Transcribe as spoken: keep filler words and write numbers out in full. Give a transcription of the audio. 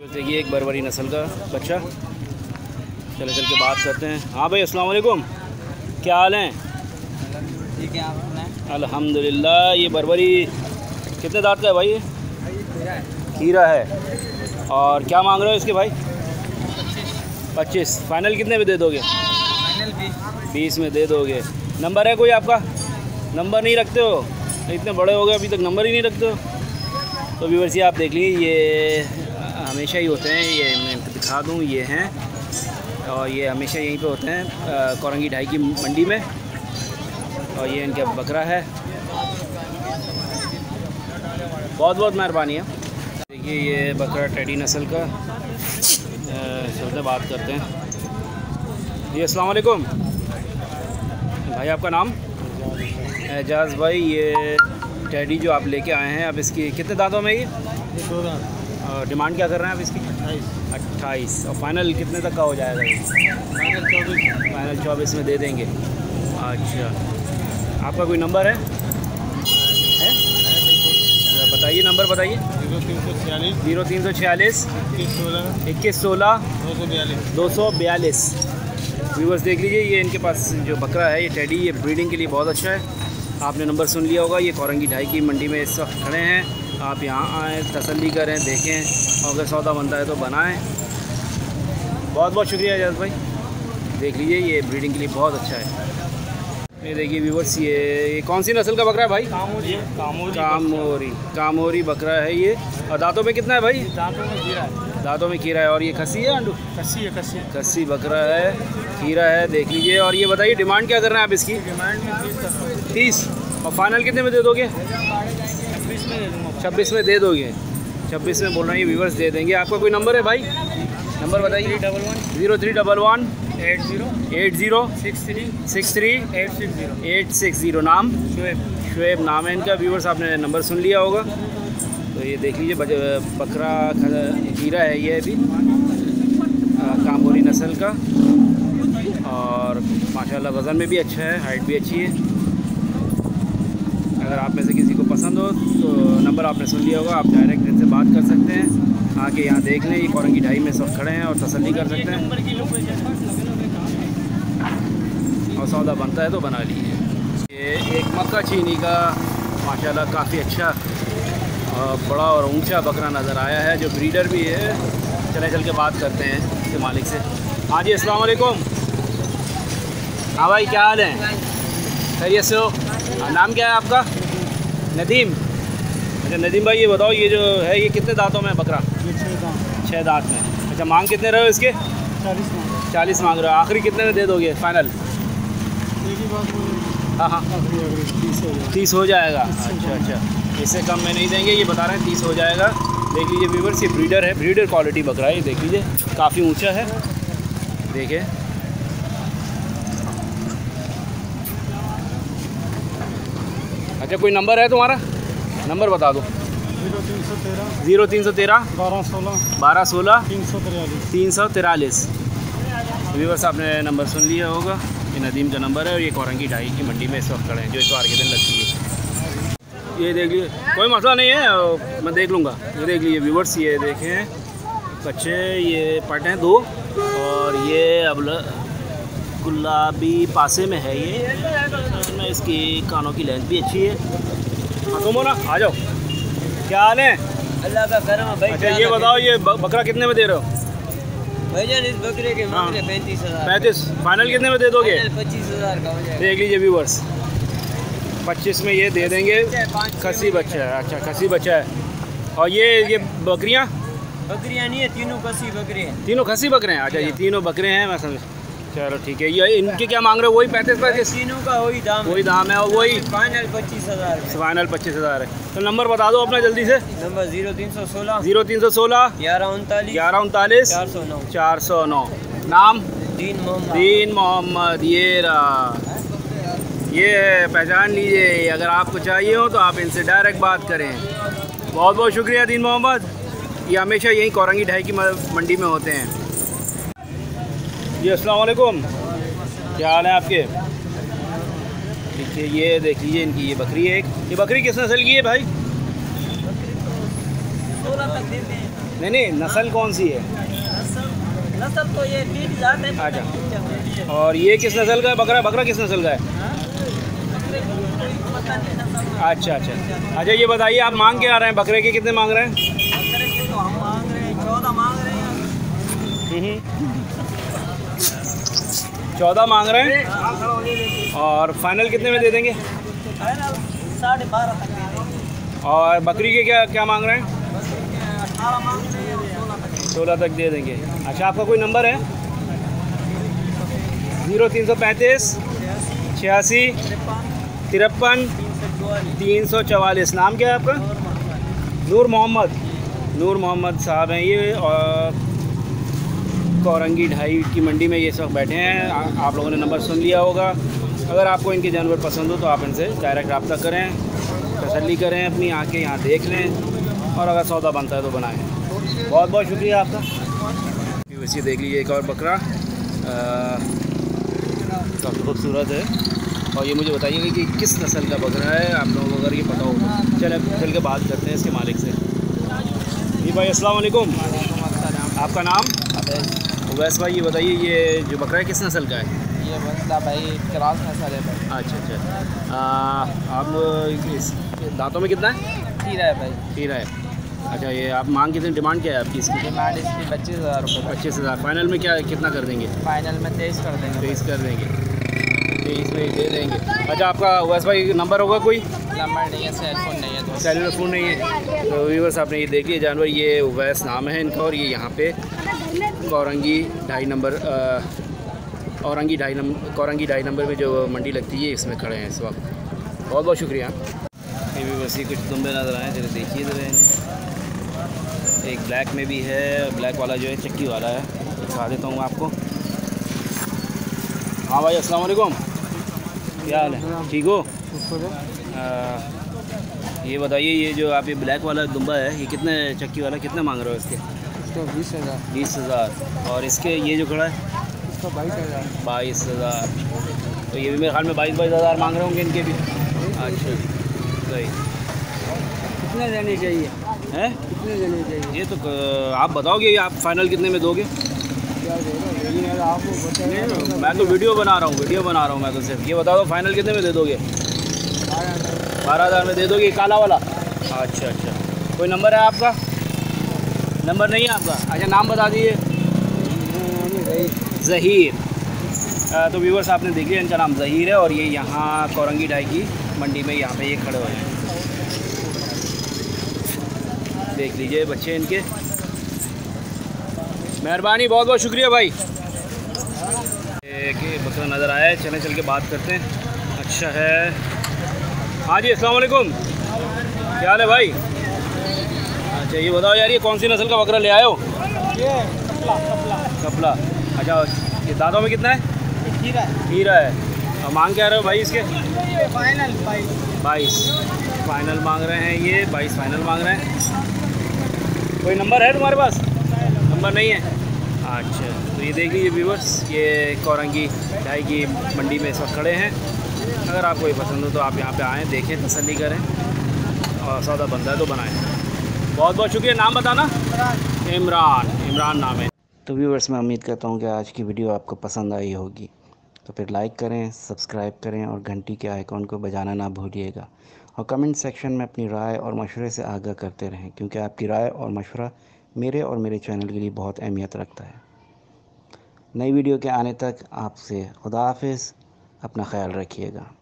देखिए एक बरबरी नस्ल का बच्चा, चले चल के बात करते हैं। हाँ भाई अस्सलाम वालेकुम, क्या हाल हैं? ठीक है, आप अल्हम्दुलिल्लाह। ये बरबरी कितने दांत का है भाई? ये खीरा है। और क्या मांग रहे हो इसके भाई? पच्चीस। फाइनल कितने में दे दोगे? फाइनल बीस। बीस में दे दोगे। नंबर है कोई आपका? नंबर नहीं रखते हो? इतने बड़े हो गए अभी तक नंबर ही नहीं रखते हो। तो व्यूअर्स ये आप देख लीजिए, ये हमेशा ही होते हैं। ये मैं दिखा दूँ, ये हैं और ये हमेशा यहीं पे होते हैं कोरंगी ढाई की मंडी में। और ये इनका बकरा है। बहुत बहुत मेहरबानी है। देखिए ये बकरा टेडी नस्ल का, चलते बात करते हैं। जी अस्सलाम वालेकुम भाई, आपका नाम? एजाज़ भाई। ये टेडी जो आप लेके आए हैं, अब इसकी कितने दांतों में? ये दो दांत। और डिमांड क्या कर रहे हैं आप इसकी? अट्ठाईस। अट्ठाईस। और फाइनल कितने तक का हो जाएगा ये? फाइनल चौबीस। फाइनल चौबीस में दे देंगे। अच्छा, आपका कोई नंबर है? है? बताइए नंबर बताइए। जीरो तीन सौ छियालीस जीरो तीन सौ छियालीस इक्कीस सोलह इक्कीस सोलह दो सौ बयालीस दो सौ बयालीस। व्यूवर्स देख लीजिए, ये इनके पास जो बकरा है, ये टेडी, ये ब्रीडिंग के लिए बहुत अच्छा है। आपने नंबर सुन लिया होगा। ये कोरंगी ढाई की मंडी में इस वक्त खड़े हैं। आप यहाँ आएँ, तसल्ली करें, देखें और अगर सौदा बनता है तो बनाएं। बहुत बहुत शुक्रिया एजाज़ भाई। देख लीजिए ये ब्रीडिंग के लिए बहुत अच्छा है। ये देखिए व्यूवर्स, ये ये कौन सी नस्ल का बकरा है भाई? कामोरी। कामोरी कामोरी। कामोरी बकरा है ये। और दांतों में कितना है भाई? दांतों में खीरा है। दांतों में खीरा है। और ये खस्सी है अंडू? कस्सी है। कस्सी खस्सी बकरा है, खीरा है। देख लीजिए। और ये बताइए डिमांड क्या कर रहे हैं आप इसकी? डिमांड में तीस का तीस। और फाइनल कितने में दे दोगे? छब्बीस में दे दूँगा। छब्बीस में दे दोगे? छब्बीस में बोल रहे हैं, ये व्यूवर्स दे देंगे। आपका कोई नंबर है भाई? नंबर बताइए। Double one zero three double one eight zero eight zero six three six three eight six zero eight six zero. नाम? शुएब। शुएब नाम है इनका। व्यूवर्स आपने नंबर सुन लिया होगा। तो ये देख लीजिए बकरा खीरा है ये अभी, कामोरी नस्ल का। और माशाल्लाह वज़न में भी अच्छा है, हाइट भी अच्छी है। अगर आप में से किसी को पसंद हो तो नंबर आपने सुन लिया होगा, आप डायरेक्ट इनसे बात कर सकते हैं। आके यहाँ देख लें, ये कोरंगी ढाई में सब खड़े हैं और तसल्ली कर सकते हैं। और सौदा बनता है तो बना लीजिए। ये एक मक्का चीनी का माशाल्लाह काफ़ी अच्छा और बड़ा और ऊंचा बकरा नज़र आया है, जो ब्रीडर भी है। चले चल के बात करते हैं इसके मालिक से। हाँ जी अस्सलाम वालेकुम। हाँ भाई, क्या हाल है? खैरियत से हो? नाम क्या है आपका? नदीम। अच्छा नदीम भाई, ये बताओ ये जो है ये कितने दांतों में बकरा? छः दांत में। अच्छा, मांग कितने रहे हो इसके? चालीस में। चालीस मांग रहे हो। आखिरी कितने में दे दोगे फाइनल? हाँ हाँ तीस हो जाएगा। अच्छा अच्छा, इससे कम में नहीं देंगे, ये बता रहे हैं तीस हो जाएगा। देख लीजिए व्यूवर्स, ये ब्रीडर है, ब्रीडर क्वालिटी बकरा है। ये देख लीजिए काफ़ी ऊंचा है, देखिए। अच्छा, कोई नंबर है तुम्हारा? नंबर बता दो। जीरो तीन सौ तेरह ज़ीरो तीन सौ तेरह बारह सोलह बारह सोलह तीन सौ तिरालीस तीन सौ तिरालीस। व्यूवर्स आपने नंबर सुन लिया होगा, ये नदीम का नंबर है। और ये कोरंगी ढाई की मंडी में इस वक्त खड़े हैं, जो इतवार के दिन लगती है। ये देख लीजिए, कोई मसला नहीं है, मैं देख लूँगा। ये देख लीजिए व्यूवर्स, ये देखें बच्चे, ये पट हैं दो। और ये अब गुलाबी पासे में है ये। इसकी कानों की लेंथ भी अच्छी है। हाँ तुम हो ना, आ जाओ। क्या हाल है? अल्लाह का करम है भाई। अच्छा ये बताओ, ये बकरा कितने में दे रहे हो? भाईजान इस बकरे के मांग रहे पैंतीस हज़ार। पैंतीस। फाइनल कितने में दे दोगे? पच्चीस हज़ार का हो जाएगा। देख लीजिए व्यूवर्स, पच्चीस में ये दे देंगे। खस्सी बच्चा है। अच्छा खस्सी बच्चा है। और ये ये बकरियाँ? बकरियाँ नहीं है, तीनों कसी बकरे हैं। तीनों खस्सी बकरे हैं? अच्छा ये तीनों बकरे हैं, मैं समझ। चलो ठीक है। ये इनके क्या मांग रहे हो? वही पैंतीस पैंतीस? तीनों का वही दाम वही दाम है। और वही फाइनल पच्चीस हज़ार। फाइनल पच्चीस हज़ार है। तो नंबर बता दो अपना जल्दी से। नंबर जीरो तीन सौ सोलह जीरो तीन सौ सोलह ग्यारह उनतालीस ग्यारह उनतालीस चार सौ नौ चार सौ नौ। नाम? दीन मोहम्मद। दीन मोहम्मद। ये रहा, ये पहचान लीजिए। अगर आपको चाहिए हो तो आप इनसे डायरेक्ट बात करें। बहुत बहुत शुक्रिया दीन मोहम्मद। ये हमेशा यहीं कोरंगी ढाई की मंडी में होते हैं। जी अस्सलाम वालेकुम, क्या हाल है आपके? ठीक है। ये देख लीजिए इनकी ये बकरी है एक। ये बकरी किस नस्ल की है भाई? सोलह तक देते हैं। नहीं नहीं, नस्ल कौन सी है? नस्ल तो ये तीन जात है। अच्छा, और ये किस नस्ल का है बकरा? बकरा किस नस्ल का है? अच्छा अच्छा अच्छा, ये बताइए आप मांग के आ रहे हैं बकरे के, कितने मांग रहे हैं? बकरे के तो हम मांग रहे हैं चौदह मांग रहे हैं। चौदह मांग रहे हैं, और फाइनल कितने में दे देंगे? साढ़े बारह तक। और बकरी के क्या क्या मांग रहे हैं? अठारह मांग रहे हैं, सोलह तक सोलह तक दे देंगे। अच्छा, आपका कोई नंबर है? ज़ीरो तीन सौ पैंतीस छियासी तिरपन तीन सौ चवालीस। नाम क्या है आपका? नूर मोहम्मद। नूर मोहम्मद साहब हैं ये, और कोरंगी ढाई की मंडी में ये सब बैठे हैं। आ, आप लोगों ने नंबर सुन लिया होगा। अगर आपको इनके जानवर पसंद हो तो आप इनसे डायरेक्ट रब्ता करें, तसल्ली करें अपनी, आके यहाँ देख लें, और अगर सौदा बनता है तो बनाएं। बहुत बहुत शुक्रिया आपका। वैसे देख लीजिए एक और बकरा, काफ़ी खूबसूरत है। और ये मुझे बताइएगा कि किस नस्ल का बकरा है, आप लोगों को अगर ये पता हो। चले चल के बात करते हैं इसके मालिक से। जी भाई अस्सलाम वालेकुम। आपका नाम? वैस भाई, ये बताइए ये जो बकरा है किस नस्ल का है? ये बंदा भाई क्रॉस नस्ल है भाई। अच्छा अच्छा, आ, आप इस दांतों में कितना है? खीरा है भाई। खीरा है। अच्छा, ये आप मांग कितनी, डिमांड क्या है आपकी इसकी? डिमांड इसकी पच्चीस हज़ार रुपये। पच्चीस हज़ार। फाइनल में क्या कितना कर देंगे? फाइनल में तेईस कर देंगे। तेईस कर देंगे, तेईस में दे देंगे। अच्छा, आपका वैस भाई नंबर होगा कोई? नंबर नहीं है, सेल फोन नहीं है। तो सेलुलर फ़ोन नहीं है। तो व्यूअर्स आपने ये देख लिया जानवर, ये उवैस नाम है इनका, और ये यहाँ पे कोरंगी ढाई नंबर औरंगी ढाई नंबर कोरंगी ढाई नंबर में जो मंडी लगती है इसमें खड़े हैं इस वक्त। बहुत बहुत शुक्रिया। ये भी वैसे कुछ दुम्बे नज़र आए, जरा देखिए ज़रा इन्हें। एक ब्लैक में भी है, ब्लैक वाला जो है चक्की वाला है, दिखा देता हूँ आपको। हाँ भाई अस्सलाम वालेकुम, क्या हाल है? ठीक हो? आ, ये बताइए ये जो आप ये ब्लैक वाला दुम्बा है, ये कितने चक्की वाला कितने मांग रहे हो इसके? इसका बीस हज़ार। बीस हज़ार। और इसके ये जो खड़ा है इसका बाईस हज़ार। बाईस हज़ार। तो ये भी मेरे ख्याल में बाईस बाईस हज़ार मांग रहे होंगे इनके भी। अच्छा, सही। कितने देने चाहिए? हैं? कितने देने चाहिए? ये तो क- आप बताओगे, आप फाइनल कितने में दोगे? क्या देगा आपको बताइए। मैं तो वीडियो बना रहा हूँ, वीडियो बना रहा हूँ मैं तो सिर्फ। ये बता दो फाइनल कितने में दे दोगे? बारह हज़ार में दे दोगे काला वाला? अच्छा अच्छा, कोई नंबर है आपका? नंबर नहीं है आपका? अच्छा, नाम बता दीजिए। ज़हीर। तो व्यूअर्स आपने देख लिया, इनका नाम ज़हीर है, और ये यहाँ कोरंगी ढाई की मंडी में यहाँ पे ये खड़े हुए हैं। देख लीजिए बच्चे इनके। मेहरबानी, बहुत बहुत शुक्रिया भाई। एक बकरा नज़र आया है, चलें चल के बात करते हैं। अच्छा है। हाँ जी अस्सलाम वालेकुम, क्या हाल है भाई? अच्छा, ये बताओ यार, ये कौन सी नस्ल का बकरा ले आए हो? ये कपला कपला कपला। अच्छा, ये दांतों में कितना है? खीरा है। खीरा है। और मांग क्या रहे हो भाई इसके? फाइनल बाईस। बाईस फाइनल मांग रहे हैं ये, बाईस फाइनल मांग रहे हैं। कोई नंबर है तुम्हारे पास? नंबर नहीं है। अच्छा, तो ये देख लीजिए व्यूअर्स, ये कोरंगी ढाई की मंडी में इस वक्त खड़े हैं। अगर आपको ये पसंद हो तो आप यहाँ पे आएँ, देखें, तसल्ली करें, और सौदा बनता है तो बनाएं। बहुत बहुत शुक्रिया। नाम बताना? इमरान। इमरान नाम है। तो व्यूअर्स, मैं उम्मीद करता हूँ कि आज की वीडियो आपको पसंद आई होगी। तो फिर लाइक करें, सब्सक्राइब करें, और घंटी के आइकॉन को बजाना ना भूलिएगा। और कमेंट सेक्शन में अपनी राय और मशवरे से आगाह करते रहें, क्योंकि आपकी राय और मशवरा मेरे और मेरे चैनल के लिए बहुत अहमियत रखता है। नई वीडियो के आने तक आपसे खुदा हाफिज़, अपना ख्याल रखिएगा।